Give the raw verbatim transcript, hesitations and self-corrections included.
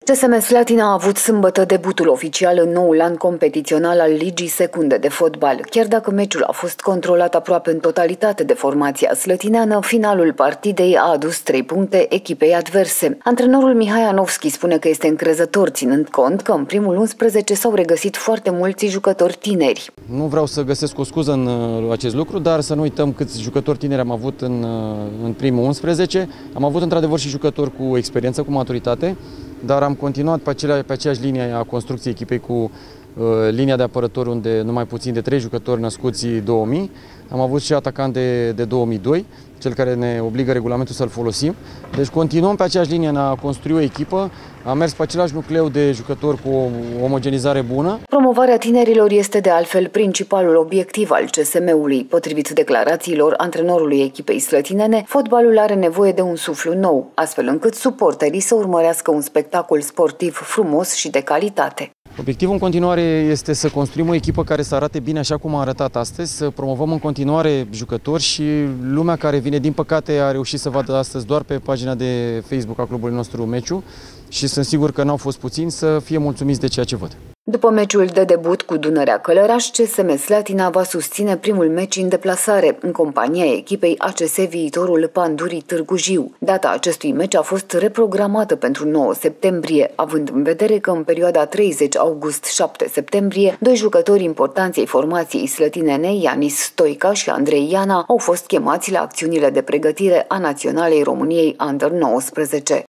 C S M Slatina a avut sâmbătă debutul oficial în noul an competițional al Ligii Secunde de fotbal. Chiar dacă meciul a fost controlat aproape în totalitate de formația slătineană, finalul partidei a adus trei puncte echipei adverse. Antrenorul Mihai Anovski spune că este încrezător, ținând cont că în primul unsprezece s-au regăsit foarte mulți jucători tineri. Nu vreau să găsesc o scuză în acest lucru, dar să nu uităm câți jucători tineri am avut în, în primul unsprezece. Am avut într-adevăr și jucători cu experiență, cu maturitate, dar am continuat pe, acelea, pe aceeași linie a construcției echipei cu uh, linia de apărători, unde numai puțin de trei jucători născuți două mii. Am avut și atacant de, de două mii doi, cel care ne obligă regulamentul să-l folosim. Deci continuăm pe aceeași linie în a construi o echipă. Am mers pe același nucleu de jucători cu o omogenizare bună. Promovarea tinerilor este de altfel principalul obiectiv al C S M-ului. Potrivit declarațiilor antrenorului echipei slătinene, fotbalul are nevoie de un suflu nou, astfel încât suporterii să urmărească un spectacol sportiv frumos și de calitate. Obiectivul în continuare este să construim o echipă care să arate bine așa cum a arătat astăzi, să promovăm în continuare jucători și lumea care vine, din păcate, a reușit să vadă astăzi doar pe pagina de Facebook a clubului nostru meciul și sunt sigur că n-au fost puțini, să fie mulțumiți de ceea ce văd. După meciul de debut cu Dunărea Călăraș, C S M Slatina va susține primul meci în deplasare, în compania echipei A C S Viitorul Pandurii Târgu Jiu. Data acestui meci a fost reprogramată pentru nouă septembrie, având în vedere că în perioada treizeci august șapte septembrie, doi jucători importanți ai formației slătinene, Ianis Stoica și Andrei Iana, au fost chemați la acțiunile de pregătire a Naționalei României Under nouăsprezece.